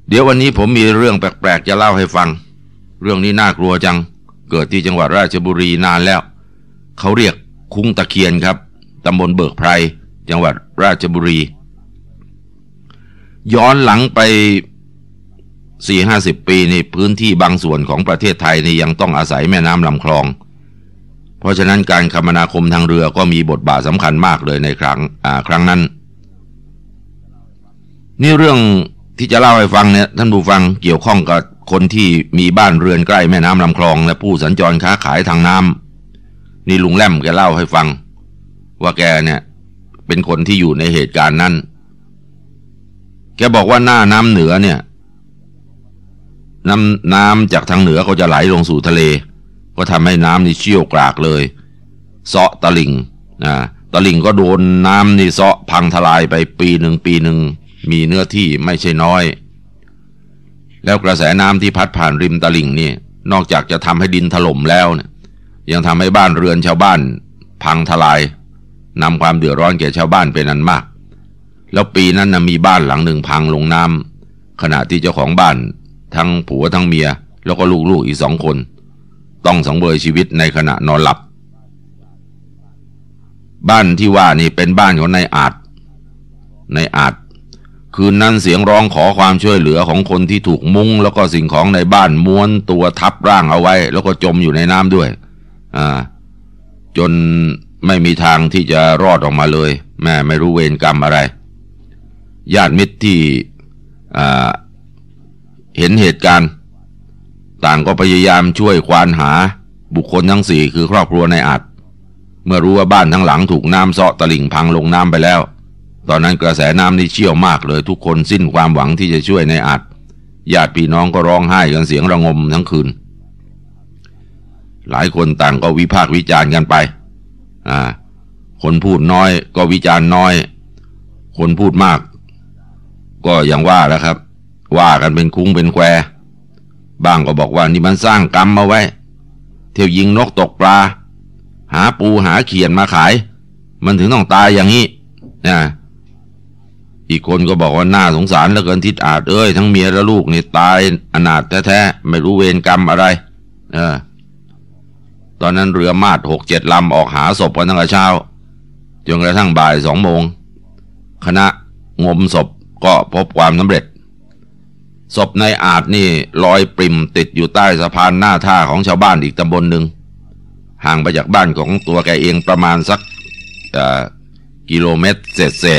เดี๋ยววันนี้ผมมีเรื่องแปลกๆจะเล่าให้ฟังเรื่องนี้น่ากลัวจังเกิดที่จังหวัดราชบุรีนานแล้วเขาเรียกคุ้งตะเคียนครับตำบลเบิกไพรจังหวัดราชบุรีย้อนหลังไป 40-50 ปีนี่พื้นที่บางส่วนของประเทศไทยนี่ยังต้องอาศัยแม่น้ำลำคลองเพราะฉะนั้นการคมนาคมทางเรือก็มีบทบาทสำคัญมากเลยในครั้งนั้นนี่เรื่องที่จะเล่าให้ฟังเนี่ยท่านผู้ฟังเกี่ยวข้องกับคนที่มีบ้านเรือนใกล้แม่น้ำลำคลองและผู้สัญจรค้าขายทางน้ำนี่ลุงแล่มแกเล่าให้ฟังว่าแกเนี่ยเป็นคนที่อยู่ในเหตุการณ์นั้นแกบอกว่าหน้าน้ำเหนือเนี่ยน้ำจากทางเหนือก็จะไหลลงสู่ทะเลก็ทำให้น้ำนี่เชี่ยวกรากเลยเซาะตลิ่งตลิ่งก็โดนน้ำนี่เซาะพังทลายไปปีหนึ่งมีเนื้อที่ไม่ใช่น้อยแล้วกระแสน้ำที่พัดผ่านริมตลิ่งนี่นอกจากจะทำให้ดินถล่มแล้วเนี่ยยังทำให้บ้านเรือนชาวบ้านพังทลายนำความเดือดร้อนแก่ชาวบ้านเป็นอันมากแล้วปีนั้นมีบ้านหลังหนึ่งพังลงน้ำขณะที่เจ้าของบ้านทั้งผัวทั้งเมียแล้วก็ลูกๆอีก2 คนต้องสังเวยชีวิตในขณะนอนหลับบ้านที่ว่านี่เป็นบ้านของนายอาจคืนนั้นเสียงร้องขอความช่วยเหลือของคนที่ถูกมุ้งแล้วก็สิ่งของในบ้านม้วนตัวทับร่างเอาไว้แล้วก็จมอยู่ในน้ำด้วยจนไม่มีทางที่จะรอดออกมาเลยแม่ไม่รู้เวรกรรมอะไรญาติมิตรที่เห็นเหตุการณ์ต่างก็พยายามช่วยควานหาบุคคลทั้ง4คือครอบครัวนายอาจเมื่อรู้ว่าบ้านทั้งหลังถูกน้ำเซาะตลิ่งพังลงน้ำไปแล้วตอนนั้นกระแสน้ำนี่เชี่ยวมากเลยทุกคนสิ้นความหวังที่จะช่วยนายอาจญาติพี่น้องก็ร้องไห้กันเสียงระงมทั้งคืนหลายคนต่างก็วิพากษ์วิจารณ์กันไปคนพูดน้อยก็วิจารณ์น้อยคนพูดมากก็อย่างว่าแล้วครับว่ากันเป็นคุ้งเป็นแควบ้างก็บอกว่านี่มันสร้างกรรมมาไว้เที่ยวยิงนกตกปลาหาปูหาเขียดมาขายมันถึงต้องตายอย่างนี้อีกคนก็บอกว่าน่าสงสารเหลือเกินทิดอาจทั้งเมียและลูกนี่ตายอนาถแท้ๆไม่รู้เวรกรรมอะไรตอนนั้นเรือมาด 6-7 ลำออกหาศพกันตั้งแต่เช้าจนกระทั่งบ่าย 2 โมงคณะงมศพก็พบความสำเร็จศพนายอาจนี่ลอยปริ่มติดอยู่ใต้สะพานหน้าท่าของชาวบ้านอีกตำบลหนึ่งห่างไปจากบ้านของตัวแกเองประมาณสักกิโลเมตรเศษ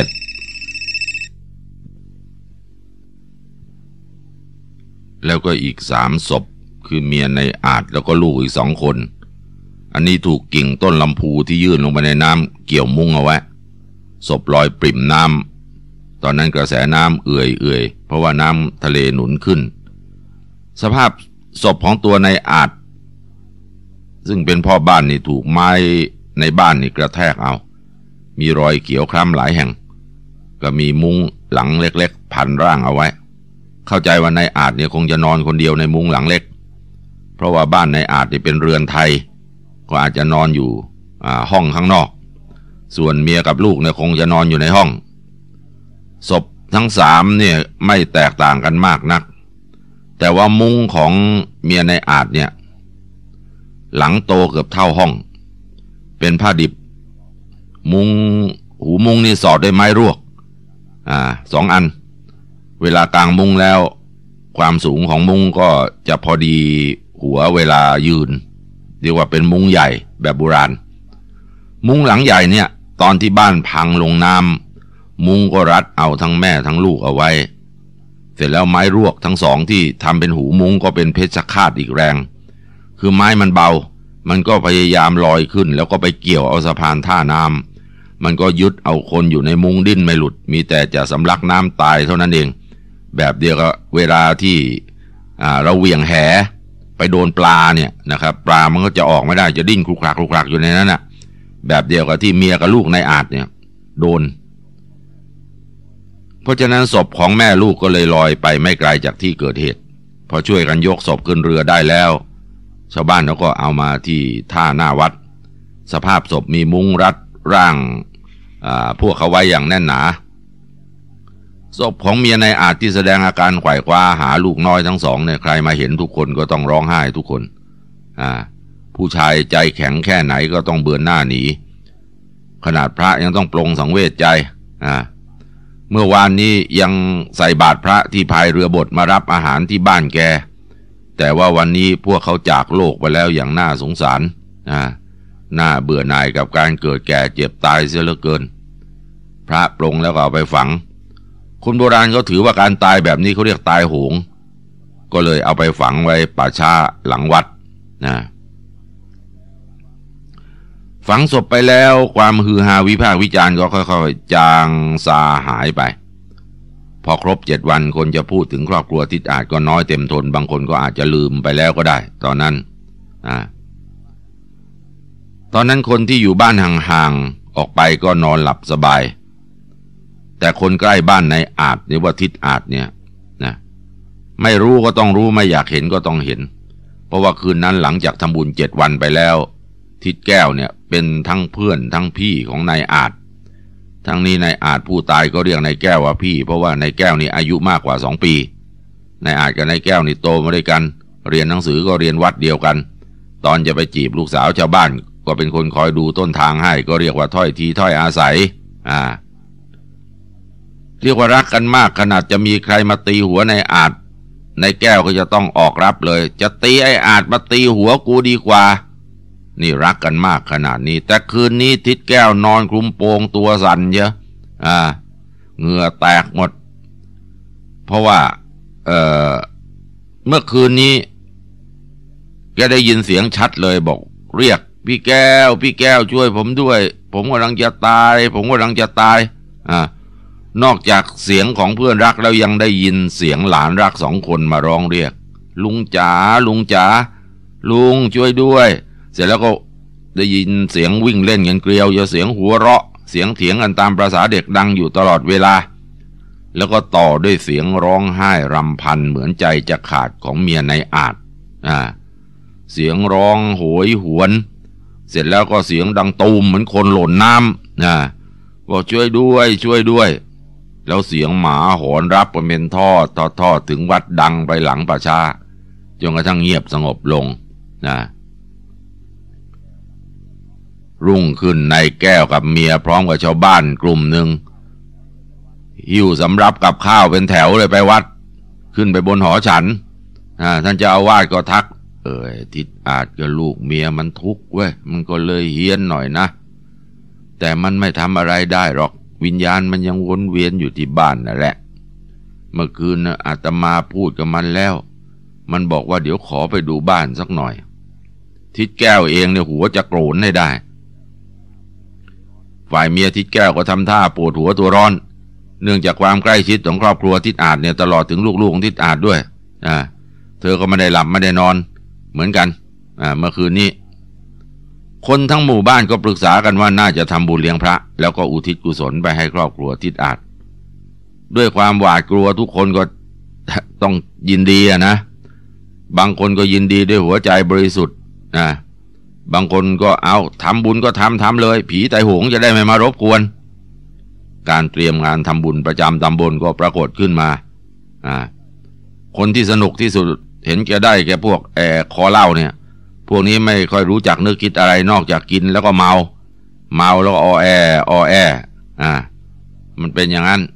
แล้วก็อีก3 ศพคือเมียนายอาจแล้วก็ลูกอีก2 คนอันนี้ถูกกิ่งต้นลำพูที่ยื่นลงไปในน้ำเกี่ยวมุ้งเอาไว้ศพลอยปริ่มน้ำตอนนั้นกระแสน้ำเอื่อยเพราะว่าน้ำทะเลหนุนขึ้นสภาพศพของตัวนายอาจซึ่งเป็นพ่อบ้านนี่ถูกไม้ในบ้านนี่กระแทกเอามีรอยเขียวคล้ำหลายแห่งก็มีมุ้งหลังเล็กๆพันร่างเอาไว้เข้าใจว่านายอาจเนี่ยคงจะนอนคนเดียวในมุ้งหลังเล็กเพราะว่าบ้านนายอาจนี่เป็นเรือนไทยก็อาจจะนอนอยู่ห้องข้างนอกส่วนเมียกับลูกเนี่ยคงจะนอนอยู่ในห้องศพทั้ง3เนี่ยไม่แตกต่างกันมากนักแต่ว่ามุ้งของเมียนายอาจเนี่ยหลังโตเกือบเท่าห้องเป็นผ้าดิบมุ้งหูมุ้งนี่สอดด้วยไม้รวก2 อันเวลากางมุ้งแล้วความสูงของมุ้งก็จะพอดีหัวเวลายืนเรียกว่าเป็นมุ้งใหญ่แบบโบราณมุ้งหลังใหญ่เนี่ยตอนที่บ้านพังลงน้ำมุ้งก็รัดเอาทั้งแม่ทั้งลูกเอาไว้เสร็จแล้วไม้รวกทั้ง2ที่ทำเป็นหูมุ้งก็เป็นเพชฌฆาตอีกแรงคือไม้มันเบามันก็พยายามลอยขึ้นแล้วก็ไปเกี่ยวเอาสะพานท่าน้ำมันก็ยึดเอาคนอยู่ในมุ้งดิ้นไม่หลุดมีแต่จะสำลักน้ำตายเท่านั้นเองแบบเดียวกับเวลาที่เราเหวี่ยงแหไปโดนปลาเนี่ยนะครับปลามันก็จะออกไม่ได้จะดิ้นคลุกคลักอยู่ในนั้นแบบเดียวกับที่เมียกับลูกนายอาจเนี่ยโดนเพราะฉะนั้นศพของแม่ลูกก็เลยลอยไปไม่ไกลจากที่เกิดเหตุพอช่วยกันยกศพขึ้นเรือได้แล้วชาวบ้านเขาก็เอามาที่ท่าหน้าวัดสภาพศพมีมุ้งรัดร่างพวกเขาไว้อย่างแน่นหนาศพของเมียนายอาจที่แสดงอาการไขว่คว้าหาลูกน้อยทั้งสองเนี่ยใครมาเห็นทุกคนก็ต้องร้องไห้ทุกคนผู้ชายใจแข็งแค่ไหนก็ต้องเบือนหน้าหนีขนาดพระยังต้องปลงสังเวชใจเมื่อวานนี้ยังใส่บาตรพระที่พายเรือบดมารับอาหารที่บ้านแกแต่ว่าวันนี้พวกเขาจากโลกไปแล้วอย่างน่าสงสารน่าเบื่อหน่ายกับการเกิดแก่เจ็บตายเสียเหลือเกินพระปลงแล้วก็เอาไปฝังคนโบราณเขาถือว่าการตายแบบนี้เขาเรียกตายโหงก็เลยเอาไปฝังไว้ป่าช้าหลังวัดฝังศพไปแล้วความฮือฮาวิพากษ์วิจารณ์ก็ค่อยๆจางซาหายไปพอครบ7 วันคนจะพูดถึงครอบครัวทิศอาจก็น้อยเต็มทนบางคนก็อาจจะลืมไปแล้วก็ได้ตอนนั้นคนที่อยู่บ้านห่างๆออกไปก็นอนหลับสบายแต่คนใกล้บ้านในอาจหรือว่าทิศอาจเนี่ยไม่รู้ก็ต้องรู้ไม่อยากเห็นก็ต้องเห็นเพราะว่าคืนนั้นหลังจากทำบุญ7 วันไปแล้วทิศแก้วเนี่ยเป็นทั้งเพื่อนทั้งพี่ของนายอาจทั้งนี้นายอาจผู้ตายก็เรียกนายแก้วว่าพี่เพราะว่านายแก้วนี่อายุมากกว่า2 ปีนายอาจกับนายแก้วนี่โตมาด้วยกันเรียนหนังสือก็เรียนวัดเดียวกันตอนจะไปจีบลูกสาวชาวบ้านก็เป็นคนคอยดูต้นทางให้ก็เรียกว่าถ้อยทีถ้อยอาศัยเรียกว่ารักกันมากขนาดจะมีใครมาตีหัวนายอาจนายแก้วก็จะต้องออกรับเลยจะตีไอ้อาจมาตีหัวกูดีกว่านี่รักกันมากขนาดนี้แต่คืนนี้ทิศแก้วนอนคลุมโปงตัวสั่นเยอะเหงื่อแตกหมดเพราะว่าเมื่อคืนนี้แกได้ยินเสียงชัดเลยบอกเรียกพี่แก้วช่วยผมด้วยผมกำลังจะตายนอกจากเสียงของเพื่อนรักแล้วยังได้ยินเสียงหลานรัก2 คนมาร้องเรียกลุงจ๋าลุงช่วยด้วยเสร็จแล้วก็ได้ยินเสียงวิ่งเล่นกันเกลียวเสียงหัวเราะเสียงเถียงกันตามประสาเด็กดังอยู่ตลอดเวลาแล้วก็ต่อด้วยเสียงร้องไห้รำพันเหมือนใจจะขาดของเมียนายอาจเสียงร้องโหยหวนเสร็จแล้วก็เสียงดังตูมเหมือนคนหล่นน้ำบอกช่วยด้วยแล้วเสียงหมาหอนรับกันเป็นทอดถึงวัดดังไปหลังป่าช้าจนกระทั่งเงียบสงบลงรุ่งขึ้นนายแก้วกับเมียพร้อมกับชาวบ้านกลุ่มหนึ่งหิ้วสำรับกับข้าวเป็นแถวเลยไปวัดขึ้นไปบนหอฉันท่านเจ้าอาวาสก็ทักทิศอาจกับลูกเมียมันทุกข์เว้ยมันก็เลยเฮี้ยนหน่อยนะแต่มันไม่ทำอะไรได้หรอกวิญญาณมันยังวนเวียนอยู่ที่บ้านนั่นแหละเมื่อคืนอาตมาพูดกับมันแล้วมันบอกว่าเดี๋ยวขอไปดูบ้านสักหน่อยทิศแก้วเองเนี่ยหัวจะโกรธให้ได้ฝ่ายเมียทิศแก้วก็ทำท่าปวดหัวตัวร้อนเนื่องจากความใกล้ชิดของครอบครัวทิศอาจเนี่ยตลอดถึงลูกๆของทิศอาจด้วยเธอก็ไม่ได้หลับไม่ได้นอนเหมือนกันเมื่อคืนนี้คนทั้งหมู่บ้านก็ปรึกษากันว่าน่าจะทำบุญเลี้ยงพระแล้วก็อุทิศกุศลไปให้ครอบครัวทิศอาจด้วยความหวาดกลัวทุกคนก็ต้องยินดีนะบางคนก็ยินดีด้วยหัวใจบริสุทธิ์บางคนก็เอาทำบุญก็ทำเลยผีไตโหงจะได้ไม่มารบกวนการเตรียมงานทำบุญประจำตำบลก็ปรากฏขึ้นมาคนที่สนุกที่สุดเห็นแกได้แกพวกคอเหล้าเนี่ยพวกนี้ไม่ค่อยรู้จักนึกคิดอะไรนอกจากกินแล้วก็เมาแล้วก็อแอมันเป็นอย่างนั้น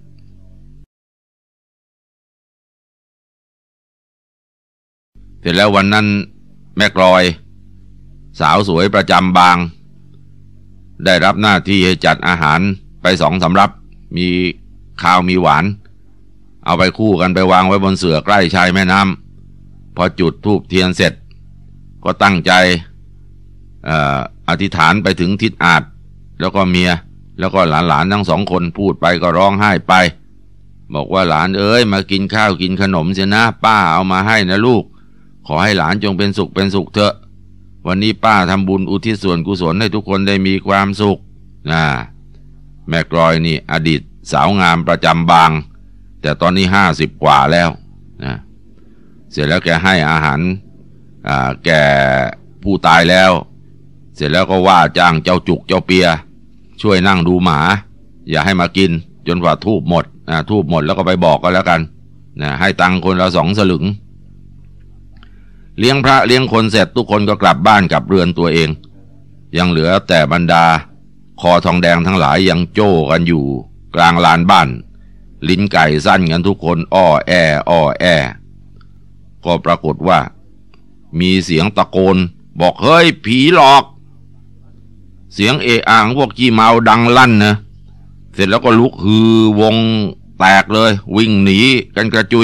เสร็จแล้ววันนั้นแม่กลอยสาวสวยประจำบางได้รับหน้าที่ให้จัดอาหารไป2 สำรับมีข้าวมีหวานเอาไปคู่กันไปวางไว้บนเสื่อใกล้ชายแม่น้ำพอจุดธูปเทียนเสร็จก็ตั้งใจอธิษฐานไปถึงทิศอาจแล้วก็เมียแล้วก็หลานทั้ง2 คนพูดไปก็ร้องไห้ไปบอกว่าหลานเอ้ยมากินข้าวกินขนมเสียนะป้าเอามาให้นะลูกขอให้หลานจงเป็นสุขเถอะวันนี้ป้าทำบุญอุทิศส่วนกุศลให้ทุกคนได้มีความสุขแม่กลอยนี่อดีตสาวงามประจำบางแต่ตอนนี้50 กว่าแล้วเสร็จแล้วแกให้อาหารแก่ผู้ตายแล้วเสร็จแล้วก็ว่าจ้างเจ้าจุกเจ้าเปียช่วยนั่งดูหมาอย่าให้มากินจนกว่าธูปหมดทูบหมดแล้วก็ไปบอกกันแล้วกันให้ตังค์คนละ2 สลึงเลี้ยงพระเลี้ยงคนเสร็จทุกคนก็กลับบ้านกลับเรือนตัวเองยังเหลือแต่บรรดาคอทองแดงทั้งหลายยังโจ้กันอยู่กลางลานบ้านลิ้นไก่สั้นกันทุกคนอ้อแอก็ปรากฏว่ามีเสียงตะโกนบอกเฮ้ยผีหลอกเสียงเอะอะของพวกขี้เมาดังลั่นนะเสร็จแล้วก็ลุกฮือวงแตกเลยวิ่งหนีกันกระจุย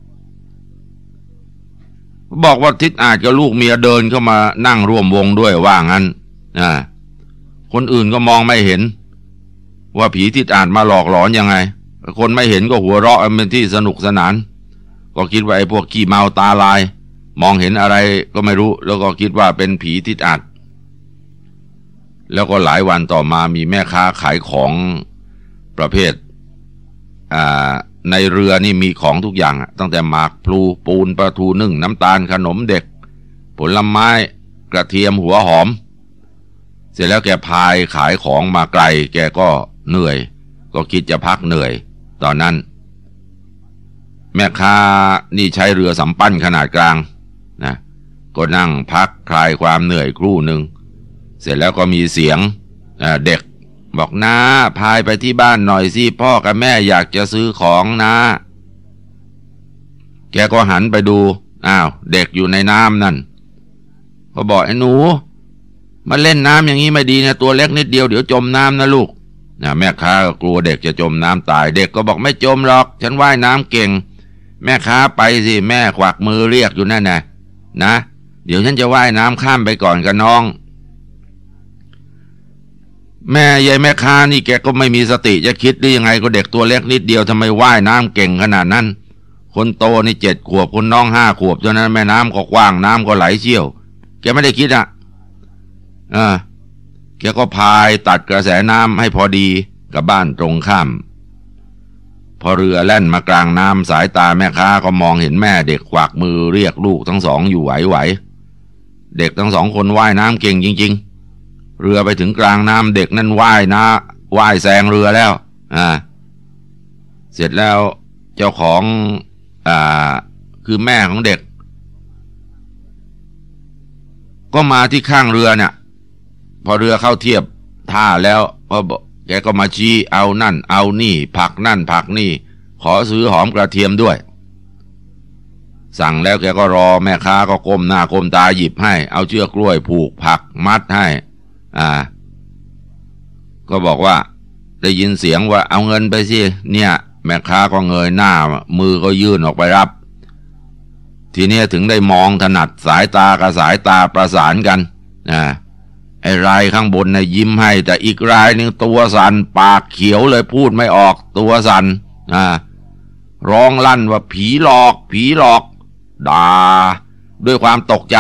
บอกว่าทิศอาจกับลูกเมียเดินเข้ามานั่งร่วมวงด้วยว่างั้นคนอื่นก็มองไม่เห็นว่าผีทิศอาจมาหลอกหลอนยังไงคนไม่เห็นก็หัวเราะเป็นที่สนุกสนานก็คิดว่าไอ้พวกขี้เมาตาลายมองเห็นอะไรก็ไม่รู้แล้วก็คิดว่าเป็นผีทิศอาจแล้วก็หลายวันต่อมามีแม่ค้าขายของประเภทในเรือนี่มีของทุกอย่างตั้งแต่หมากพลูปูนปลาทูนึ่งน้ำตาลขนมเด็กผลไม้กระเทียมหัวหอมเสร็จแล้วแกพายขายของมาไกลแกก็เหนื่อยก็คิดจะพักเหนื่อยตอนนั้นแม่ค้านี่ใช้เรือสำปั้นขนาดกลางก็นั่งพักคลายความเหนื่อยครู่หนึ่งเสร็จแล้วก็มีเสียงเด็กบอกน้าพายไปที่บ้านหน่อยสิพ่อกับแม่อยากจะซื้อของนะแกก็หันไปดูเด็กอยู่ในน้ำนั่นก็บอกไอ้หนูมาเล่นน้ำอย่างนี้ไม่ดีนะตัวเล็กนิดเดียวเดี๋ยวจมน้ำนะลูกแม่ค้าก็กลัวเด็กจะจมน้ำตายเด็กก็บอกไม่จมหรอกฉันว่ายน้ำเก่งแม่ค้าไปสิแม่ขวักมือเรียกอยู่นั่นนะเดี๋ยวฉันจะว่ายน้ำข้ามไปก่อนกับน้องแม่ยายแม่ค้านี่แกก็ไม่มีสติจะคิดได้ยังไงก็เด็กตัวเล็กนิดเดียวทำไมว่ายน้ำเก่งขนาดนั้นคนโตนี่7 ขวบคนน้อง5 ขวบเท่านั้นแม่น้ำก็กว้างน้ำก็ไหลเชี่ยวแกไม่ได้คิดแกก็พายตัดกระแสน้ำให้พอดีกับบ้านตรงข้ามพอเรือแล่นมากลางน้ำสายตาแม่ค้าก็มองเห็นแม่เด็กขวักมือเรียกลูกทั้งสองอยู่ไหวเด็กทั้ง2 คนว่ายน้ำเก่งจริงๆเรือไปถึงกลางน้ำเด็กนั่นว่ายแซงเรือแล้วเสร็จแล้วเจ้าของคือแม่ของเด็กก็มาที่ข้างเรือเนี่ยพอเรือเข้าเทียบท่าแล้วแกก็มาชี้เอานั่นเอานี่ผักนั่นผักนี่ขอซื้อหอมกระเทียมด้วยสั่งแล้วแกก็รอแม่ค้าก็ก้มหน้าก้มตาหยิบให้เอาเชือกกล้วยผูกผักมัดให้ก็บอกว่าได้ยินเสียงว่าเอาเงินไปสิเนี่ยแม่ค้าก็เงยหน้ามือก็ยื่นออกไปรับทีนี้ถึงได้มองถนัดสายตากับสายตาประสานกันไอ้รายข้างบนยิ้มให้แต่อีกรายนึงตัวสั่นปากเขียวเลยพูดไม่ออกตัวสั่นร้องลั่นว่าผีหลอกผีหลอกด่าด้วยความตกใจ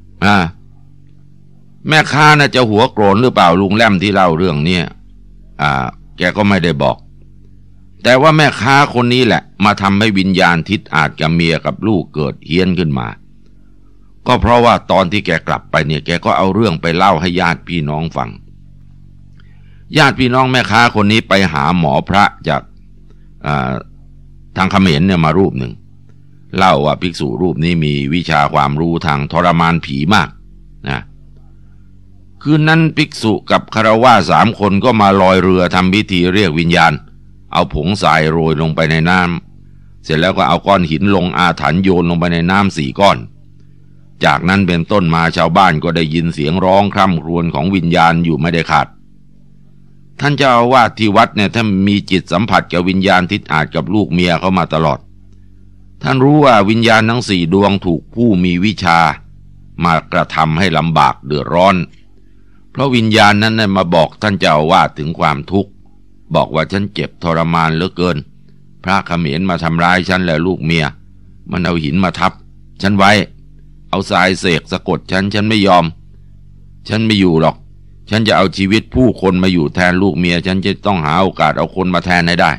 แม่ค้าน่ะจะหัวโกรนหรือเปล่าลุงแล่มที่เล่าเรื่องนี้แกก็ไม่ได้บอกแต่ว่าแม่ค้าคนนี้แหละมาทำให้วิญญาณทิศอาจกับเมียกับลูกเกิดเฮี้ยนขึ้นมาก็เพราะว่าตอนที่แกกลับไปเนี่ยแกก็เอาเรื่องไปเล่าให้ญาติพี่น้องฟังญาติพี่น้องแม่ค้าคนนี้ไปหาหมอพระจากทางเขมรเนี่ยมารูปหนึ่งเล่าว่าภิกษุรูปนี้มีวิชาความรู้ทางทรมานผีมากคืนนั้นภิกษุกับคฤหัสถ์3 คนก็มาลอยเรือทำพิธีเรียกวิญญาณเอาผงทรายโรยลงไปในน้ำเสร็จแล้วก็เอาก้อนหินลงอาถรรพ์โยนลงไปในน้ำ4 ก้อนจากนั้นเป็นต้นมาชาวบ้านก็ได้ยินเสียงร้องคร่ำครวญของวิญญาณอยู่ไม่ได้ขาดท่านเจ้าอาวาสที่วัดเนี่ยท่านมีจิตสัมผัสกับวิญญาณทิศอาจกับลูกเมียเขามาตลอดท่านรู้ว่าวิญญาณทั้ง4 ดวงถูกผู้มีวิชามากระทำให้ลำบากเดือดร้อนเพราะวิญญาณนั้นมาบอกท่านเจ้าอาวาสถึงความทุกข์บอกว่าฉันเจ็บทรมานเหลือเกินพระเขมรมาทำร้ายฉันและลูกเมียมันเอาหินมาทับฉันไว้เอาทรายเสกสะกดฉันไม่ยอมฉันไม่อยู่หรอกฉันจะเอาชีวิตผู้คนมาอยู่แทนลูกเมียฉันจะต้องหาโอกาสเอาคนมาแทนให้ได้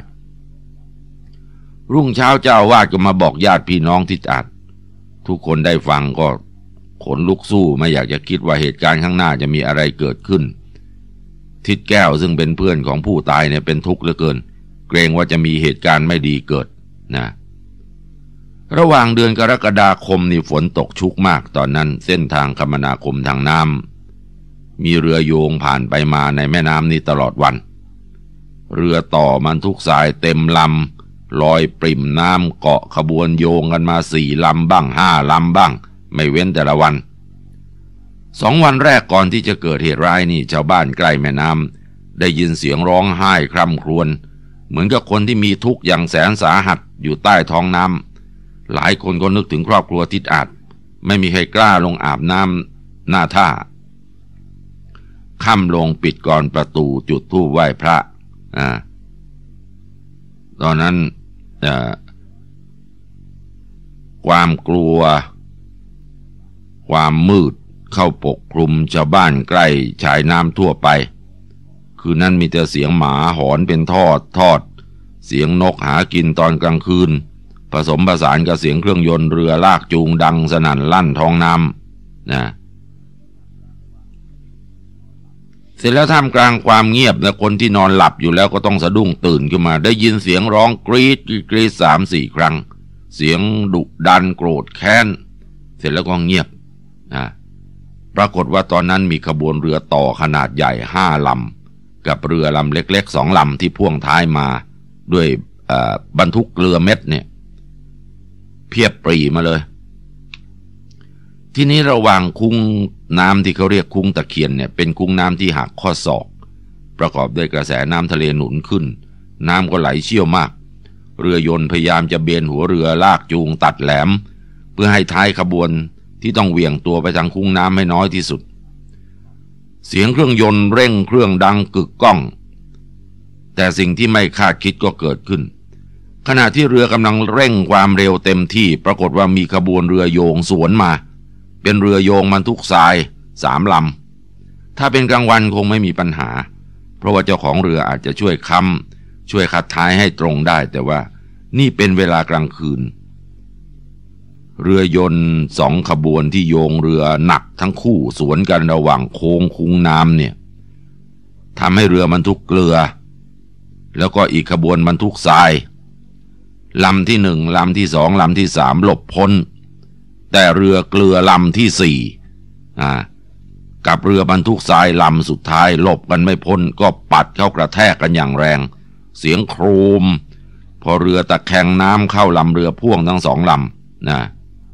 รุ่งเช้าเจ้าอาวาสก็มาบอกญาติพี่น้องทิศอาจทุกคนได้ฟังก็ขนลุกสู้ไม่อยากจะคิดว่าเหตุการณ์ข้างหน้าจะมีอะไรเกิดขึ้นทิศแก้วซึ่งเป็นเพื่อนของผู้ตายเนี่ยเป็นทุกข์เหลือเกินเกรงว่าจะมีเหตุการณ์ไม่ดีเกิดนะระหว่างเดือนกรกฎาคมนี่ฝนตกชุกมากตอนนั้นเส้นทางคมนาคมทางน้ำมีเรือโยงผ่านไปมาในแม่น้ำนี้ตลอดวันเรือต่อบรรทุกทรายเต็มลำลอยปริ่มน้ำเกาะขบวนโยงกันมา4 ลำบ้าง5 ลำบ้างไม่เว้นแต่ละวัน2 วันแรกก่อนที่จะเกิดเหตุร้ายนี่ชาวบ้านใกล้แม่น้ำได้ยินเสียงร้องไห้คร่ำครวญเหมือนกับคนที่มีทุกข์อย่างแสนสาหัสอยู่ใต้ท้องน้ำหลายคนก็นึกถึงครอบครัวทิดอาจไม่มีใครกล้าลงอาบน้ำหน้าท่าค่ำลงปิดก่อนประตูจุดธูปไหว้พระตอนนั้นความกลัวความมืดเข้าปกคลุมชาวบ้านใกล้ชายน้ำทั่วไปคืนนั้นมีแต่เสียงหมาหอนเป็นทอดเสียงนกหากินตอนกลางคืนผสมผสานกับเสียงเครื่องยนต์เรือลากจูงดังสนั่นลั่นท้องน้ำนะเสร็จแล้วท่ามกลางความเงียบนะคนที่นอนหลับอยู่แล้วก็ต้องสะดุ้งตื่นขึ้นมาได้ยินเสียงร้องกรีด3-4 ครั้งเสียงดุดันโกรธแค้นเสร็จแล้วก็เงียบนะปรากฏว่าตอนนั้นมีขบวนเรือต่อขนาดใหญ่5 ลำกับเรือลำเล็กๆ2 ลำที่พ่วงท้ายมาด้วยบรรทุกเกลือเม็ดเนี่ยเพียบปรีมาเลยทีนี้ระหว่างคุ้งน้ำที่เขาเรียกคุ้งตะเคียนเนี่ยเป็นคุ้งน้ำที่หักข้อศอกประกอบด้วยกระแสน้ำทะเลหนุนขึ้นน้ำก็ไหลเชี่ยวมากเรือยนต์พยายามจะเบนหัวเรือลากจูงตัดแหลมเพื่อให้ท้ายขบวนที่ต้องเหวี่ยงตัวไปทางคุ้งน้ำให้น้อยที่สุดเสียงเครื่องยนต์เร่งเครื่องดังกึกก้องแต่สิ่งที่ไม่คาดคิดก็เกิดขึ้นขณะที่เรือกำลังเร่งความเร็วเต็มที่ปรากฏว่ามีขบวนเรือโยงสวนมาเป็นเรือโยงบรรทุกทราย3 ลำถ้าเป็นกลางวันคงไม่มีปัญหาเพราะว่าเจ้าของเรืออาจจะช่วยค้ำช่วยขัดท้ายให้ตรงได้แต่ว่านี่เป็นเวลากลางคืนเรือยนต์2 ขบวนที่โยงเรือหนักทั้งคู่สวนกันระหว่างโค้งคุ้งน้ำเนี่ยทำให้เรือบรรทุกเกลือแล้วก็อีกขบวนบรรทุกทรายลำที่1 ลำที่ 2 ลำที่ 3หลบพ้นแต่เรือเกลือลำที่4กับเรือบรรทุกทรายลำสุดท้ายหลบกันไม่พ้นก็ปัดเข้ากระแทกกันอย่างแรงเสียงโครมพอเรือตะแคงน้ำเข้าลำเรือพ่วงทั้ง2 ลำนะ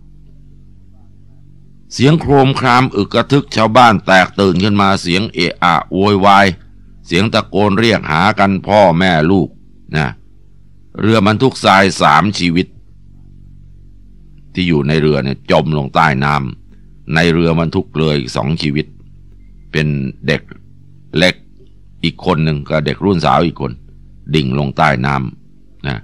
เสียงโครมครามอึกกระทึกชาวบ้านแตกตื่นขึ้นมาเสียงเอะอะโวยวายเสียงตะโกนเรียกหากันพ่อแม่ลูกนะเรือบรรทุกทราย3 ชีวิตที่อยู่ในเรือเนี่ยจมลงใต้น้ำในเรือบรรทุกเกลืออีก2 ชีวิตเป็นเด็กเล็กอีกคนหนึ่งกับเด็กรุ่นสาวอีกคนดิ่งลงใต้น้ำนะ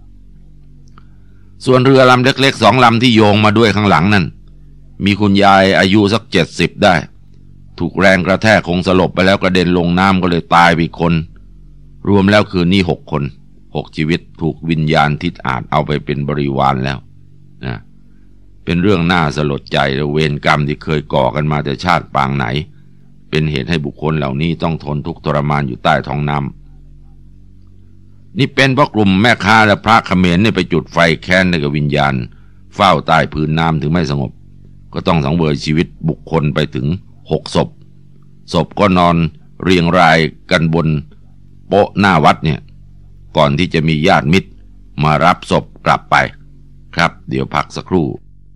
ส่วนเรือลำเล็กๆ2 ลำที่โยงมาด้วยข้างหลังนั่นมีคุณยายอายุสัก70ได้ถูกแรงกระแทกคงสลบไปแล้วกระเด็นลงน้ำก็เลยตายไปคนรวมแล้วคืนนี้6 คน6 ชีวิตถูกวิญญาณทิดอาจเอาไปเป็นบริวารแล้วนะเป็นเรื่องน่าสลดใจและเวรกรรมที่เคยก่อกันมาแต่ชาติปางไหนเป็นเหตุให้บุคคลเหล่านี้ต้องทนทุกข์ทรมานอยู่ใต้ท้องน้ำนี่เป็นเพราะกลุ่มแม่ค้าและพระเขมรเนี่ยไปจุดไฟแค้นในกับวิญญาณเฝ้าใต้พื้นน้ำถึงไม่สงบก็ต้องสังเวยชีวิตบุคคลไปถึง6 ศพศพก็นอนเรียงรายกันบนโป๊ะหน้าวัดเนี่ยก่อนที่จะมีญาติมิตรมารับศพกลับไปครับเดี๋ยวพักสักครู่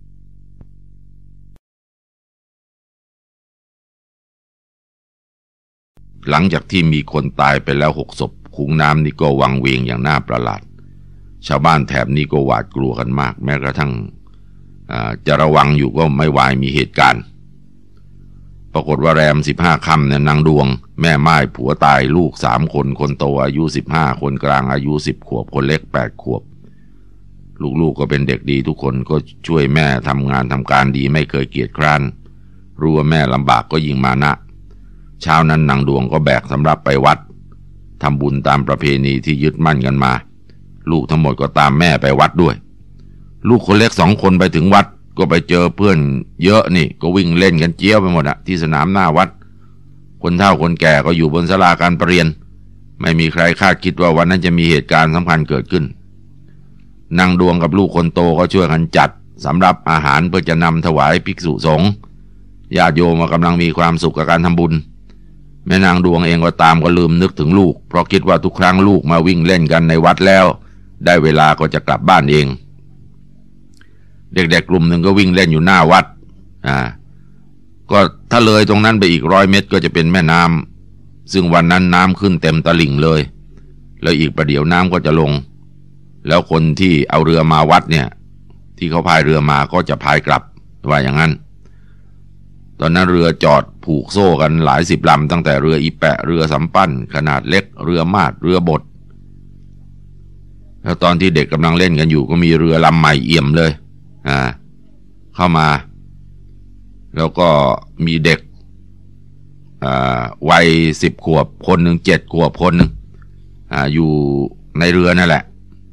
หลังจากที่มีคนตายไปแล้ว6 ศพคุ้งน้ำนี่ก็วังเวงอย่างน่าประหลาดชาวบ้านแถบนี้ก็หวาดกลัวกันมากแม้กระทั่งจะระวังอยู่ก็ไม่วายมีเหตุการณ์ปรากฏว่าแรม15 ค่ำเนี่ยนางดวงแม่ม่ายผัวตายลูก3 คนคนโตอายุ15คนกลางอายุ10 ขวบคนเล็ก8 ขวบลูกๆก็เป็นเด็กดีทุกคนก็ช่วยแม่ทำงานทำการดีไม่เคยเกียจคร้านรู้ว่าแม่ลำบากก็ยิ่งมานะเช้านั้นนางดวงก็แบกสำรับไปวัดทำบุญตามประเพณีที่ยึดมั่นกันมาลูกทั้งหมดก็ตามแม่ไปวัดด้วยลูกคนเล็ก2 คนไปถึงวัดก็ไปเจอเพื่อนเยอะนี่ก็วิ่งเล่นกันเจี๊ยวไปหมดอะที่สนามหน้าวัดคนเฒ่าคนแก่ก็อยู่บนศาลาการประเรียนไม่มีใครคาดคิดว่าวันนั้นจะมีเหตุการณ์สำคัญเกิดขึ้นนางดวงกับลูกคนโตก็ช่วยกันจัดสำรับอาหารเพื่อจะนำถวายภิกษุสงฆ์ญาติโยมกำลังมีความสุขกับการทำบุญแม่นางดวงเองก็ตามก็ลืมนึกถึงลูกเพราะคิดว่าทุกครั้งลูกมาวิ่งเล่นกันในวัดแล้วได้เวลาก็จะกลับบ้านเองเด็กๆกลุ่มหนึ่งก็วิ่งเล่นอยู่หน้าวัดก็ถ้าเลยตรงนั้นไปอีก100 เมตรก็จะเป็นแม่น้ำซึ่งวันนั้นน้ำขึ้นเต็มตลิ่งเลยแล้วอีกประเดี๋ยวน้ำก็จะลงแล้วคนที่เอาเรือมาวัดเนี่ยที่เขาพายเรือมาก็จะพายกลับว่าอย่างนั้นตอนนั้นเรือจอดผูกโซ่กันหลาย10 ลำตั้งแต่เรืออีแปะเรือสำปั้นขนาดเล็กเรือมาดเรือบดแล้วตอนที่เด็กกำลังเล่นกันอยู่ก็มีเรือลำใหม่เอี่ยมเลยเข้ามาแล้วก็มีเด็กวัย10 ขวบคนหนึ่ง7 ขวบคนหนึ่งอยู่ในเรือนั่นแหละ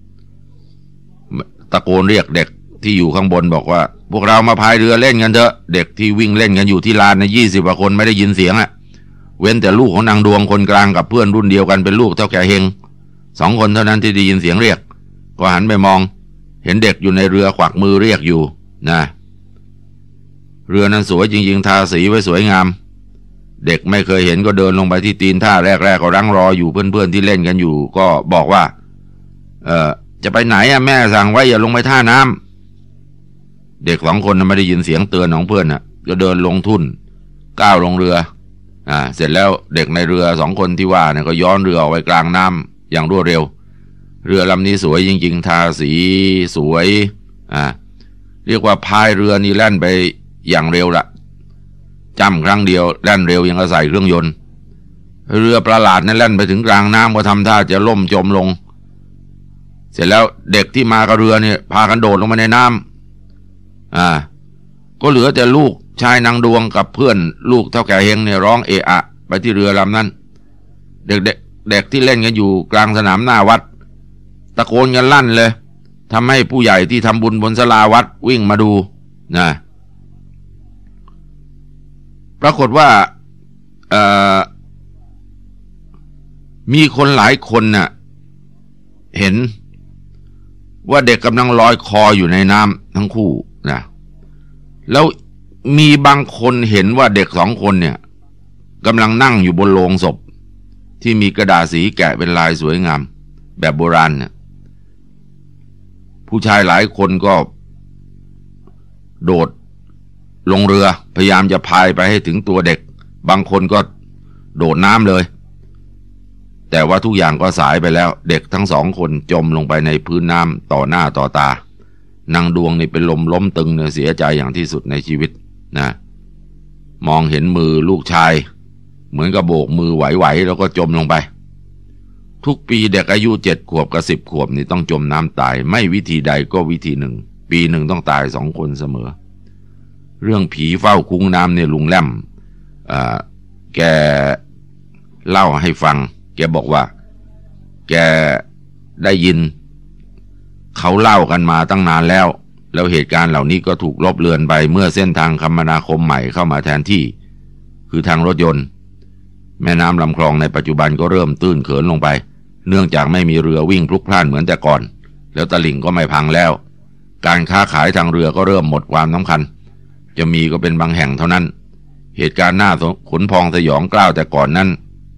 ตะโกนเรียกเด็กที่อยู่ข้างบนบอกว่าพวกเรามาพายเรือเล่นกันเถอะเด็กที่วิ่งเล่นกันอยู่ที่ลานใน20 กว่าคนไม่ได้ยินเสียงเว้นแต่ลูกของนางดวงคนกลางกับเพื่อนรุ่นเดียวกันเป็นลูกเท่าแก่เฮง2 คนเท่านั้นที่ได้ยินเสียงเรียกก็หันไปมองเห็นเด็กอยู่ในเรือขวักมือเรียกอยู่นะเรือนั้นสวยจริงๆทาสีไว้สวยงามเด็กไม่เคยเห็นก็เดินลงไปที่ตีนท่าแรกๆก็รั้งรออยู่เพื่อนๆที่เล่นกันอยู่ก็บอกว่าจะไปไหนแม่สั่งไว้อย่าลงไปท่าน้ำเด็ก2 คนไม่ได้ยินเสียงเตือนของเพื่อนก็เดินลงทุ่นก้าวลงเรือเสร็จแล้วเด็กในเรือ2 คนที่ว่าเนี่ยก็ย้อนเรือออกไปกลางน้ำอย่างรวดเร็วเรือลำนี้สวยจริงๆทาสีสวยเรียกว่าพายเรือนี่แล่นไปอย่างเร็วละจ้ำครั้งเดียวแล่นเร็วยังกระใส่เครื่องยนต์เรือประหลาดนั้นแล่นไปถึงกลางน้ำก็ทำท่าจะล่มจมลงเสร็จแล้วเด็กที่มากับเรือเนี่ยพากันโดดลงมาในน้ำก็เหลือแต่ลูกชายนางดวงกับเพื่อนลูกเท่าแก่เฮงเนี่ยร้องเอะอะไปที่เรือลำนั้นเด็กที่เล่นกันอยู่กลางสนามหน้าวัดตะโกนกันลั่นเลยทำให้ผู้ใหญ่ที่ทำบุญบนศาลาวัดวิ่งมาดูปรากฏว่ามีคนหลายคนเห็นว่าเด็กกำลังลอยคออยู่ในน้ำทั้งคู่แล้วมีบางคนเห็นว่าเด็ก2 คนเนี่ยกำลังนั่งอยู่บนโลงศพที่มีกระดาษสีแกะเป็นลายสวยงามแบบโบราณผู้ชายหลายคนก็โดดลงเรือพยายามจะพายไปให้ถึงตัวเด็กบางคนก็โดดน้ำเลยแต่ว่าทุกอย่างก็สายไปแล้วเด็กทั้ง2 คนจมลงไปในพื้นน้ำต่อหน้าต่อตานางดวงนี่เป็นลมล้มตึงเสียใจอย่างที่สุดในชีวิตมองเห็นมือลูกชายเหมือนกับโบกมือไหวๆแล้วก็จมลงไปทุกปีเด็กอายุ7 ขวบกับ10 ขวบนี่ต้องจมน้ำตายไม่วิธีใดก็วิธีหนึ่งปีหนึ่งต้องตาย2 คนเสมอเรื่องผีเฝ้าคุ้งน้ำเนี่ยลุงแล่มแกเล่าให้ฟังแกบอกว่าแกได้ยินเขาเล่ากันมาตั้งนานแล้วเหตุการณ์เหล่านี้ก็ถูกลบเลือนไปเมื่อเส้นทางคมนาคมใหม่เข้ามาแทนที่คือทางรถยนต์แม่น้ำลำคลองในปัจจุบันก็เริ่มตื้นเขินลงไปเนื่องจากไม่มีเรือวิ่งพลุกพล่านเหมือนแต่ก่อนแล้วตลิ่งก็ไม่พังแล้วการค้าขายทางเรือก็เริ่มหมดความสำคัญจะมีก็เป็นบางแห่งเท่านั้นเหตุการณ์หน้าขนพองสยองกล้าวแต่ก่อนนั้น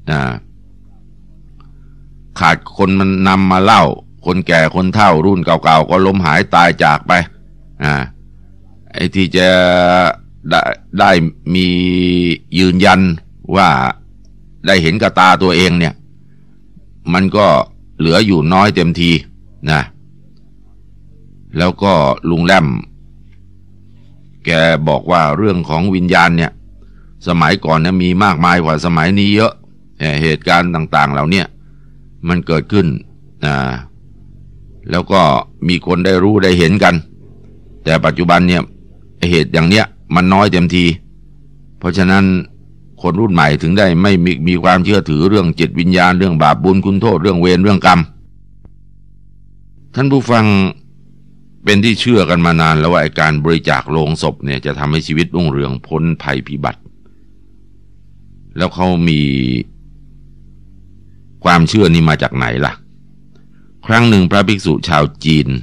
ขาดคนมันนำมาเล่าคนแก่คนเฒ่ารุ่นเก่าๆก็ล้มหายตายจากไปไอ้ที่จะได้มียืนยันว่าได้เห็นกับตาตัวเองเนี่ยมันก็เหลืออยู่น้อยเต็มทีแล้วก็ลุงแล่มแกบอกว่าเรื่องของวิญญาณเนี่ยสมัยก่อนเนี่ยมีมากมายกว่าสมัยนี้เยอะเหตุการณ์ต่างๆเหล่านี้มันเกิดขึ้นแล้วก็มีคนได้รู้ได้เห็นกันแต่ปัจจุบันเนี่ยเหตุอย่างเนี้ยมันน้อยเต็มทีเพราะฉะนั้นคนรุ่นใหม่ถึงได้ไม่มีความเชื่อถือเรื่องจิตวิญญาณเรื่องบาปบุญคุณโทษเรื่องเวรเรื่องกรรมท่านผู้ฟังเป็นที่เชื่อกันมานานแล้วว่าการบริจาคโลงศพเนี่ยจะทำให้ชีวิตรุ่งเรืองพ้นภัยพิบัติแล้วเขามีความเชื่อนี้มาจากไหนล่ะครั้งหนึ่งพระภิกษุชาวจีน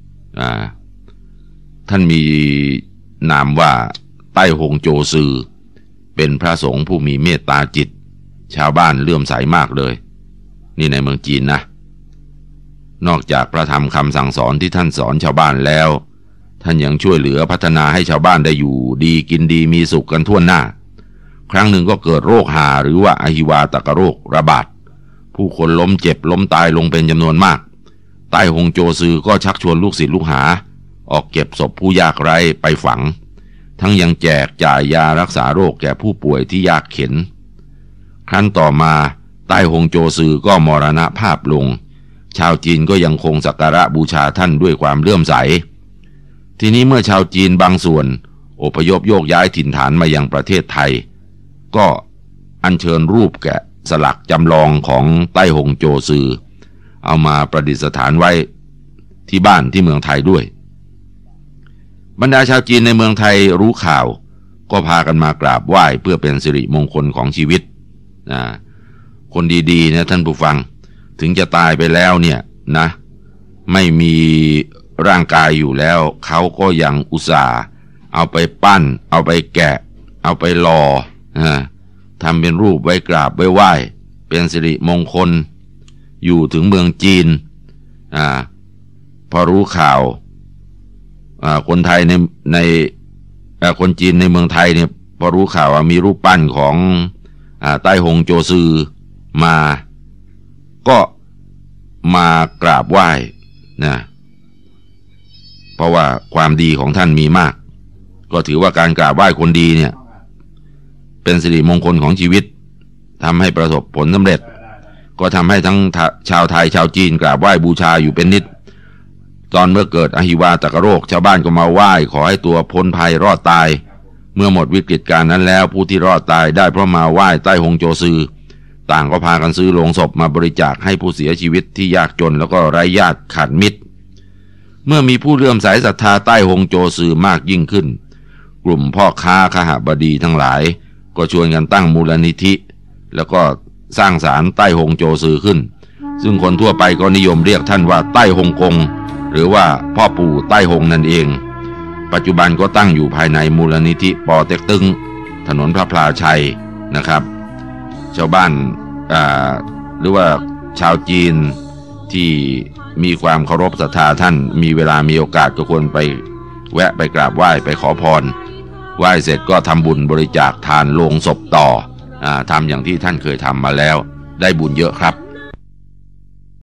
ท่านมีนามว่าไต้หงโจซือเป็นพระสงฆ์ผู้มีเมตตาจิตชาวบ้านเลื่อมใสมากเลยนี่ในเมืองจีนนะนอกจากพระธรรมคำสั่งสอนที่ท่านสอนชาวบ้านแล้วท่านยังช่วยเหลือพัฒนาให้ชาวบ้านได้อยู่ดีกินดีมีสุขกันทั่วหน้าครั้งหนึ่งก็เกิดโรคหาหรือว่าอหิวาตกโรคระบาดผู้คนล้มเจ็บล้มตายลงเป็นจำนวนมากไต้หงโจซือก็ชักชวนลูกศิษย์ลูกหาออกเก็บศพผู้ยากไร้ไปฝังทั้งยังแจกจ่ายยารักษาโรคแก่ผู้ป่วยที่ยากเข็ญครั้นต่อมาไต้หงโจซือก็มรณภาพลงชาวจีนก็ยังคงสักการะบูชาท่านด้วยความเลื่อมใสทีนี้เมื่อชาวจีนบางส่วนอพยพโยกย้ายถิ่นฐานมายังประเทศไทยก็อัญเชิญรูปแกะสลักจำลองของไต้หงโจซือเอามาประดิษฐานไว้ที่บ้านที่เมืองไทยด้วยบรรดาชาวจีนในเมืองไทยรู้ข่าวก็พากันมากราบไหว้เพื่อเป็นสิริมงคลของชีวิตคนดีๆนะท่านผู้ฟังถึงจะตายไปแล้วเนี่ยนะไม่มีร่างกายอยู่แล้วเขาก็ยังอุตส่าห์เอาไปปั้นเอาไปแกะเอาไปหล่อทำเป็นรูปไว้กราบไว้ไหว้เป็นสิริมงคลอยู่ถึงเมืองจีนพอรู้ข่าวคนไทยในคนจีนในเมืองไทยเนี่ยพอรู้ข่าวว่ามีรูปปั้นของไต้หงโจซือมาก็มากราบไหว้นะเพราะว่าความดีของท่านมีมากก็ถือว่าการกราบไหว้คนดีเนี่ยเป็นสิริมงคลของชีวิตทำให้ประสบผลสำเร็จก็ทำให้ทั้งชาวไทยชาวจีนกราบไหว้บูชาอยู่เป็นนิดตอนเมื่อเกิดอหิวาตกโรคชาวบ้านก็มาไหว้ขอให้ตัวพ้นภัยรอดตายเมื่อหมดวิกฤตการณ์นั้นแล้วผู้ที่รอดตายได้เพราะมาไหว้ไต้หงโจซือต่างก็พากันซื้อโลงศพมาบริจาคให้ผู้เสียชีวิตที่ยากจนแล้วก็ไร้ญาติขาดมิตรเมื่อมีผู้เลื่อมใสศรัทธาไต้หงโจซือมากยิ่งขึ้นกลุ่มพ่อค้าคหบดีทั้งหลายก็ชวนกันตั้งมูลนิธิแล้วก็สร้างศาลไต้หงโจซือขึ้นซึ่งคนทั่วไปก็นิยมเรียกท่านว่าไต้หงกงหรือว่าพ่อปู่ไต้หงนั่นเองปัจจุบันก็ตั้งอยู่ภายในมูลนิธิปอเต็กตึงถนนพระพลาชัยนะครับชาวบ้านหรือว่าชาวจีนที่มีความเคารพศรัทธาท่านมีเวลามีโอกาสก็ควรไปแวะไปกราบไหว้ไปขอพรไหว้เสร็จก็ทำบุญบริจาคทานโลงศพต่อทำอย่างที่ท่านเคยทำมาแล้วได้บุญเยอะครับ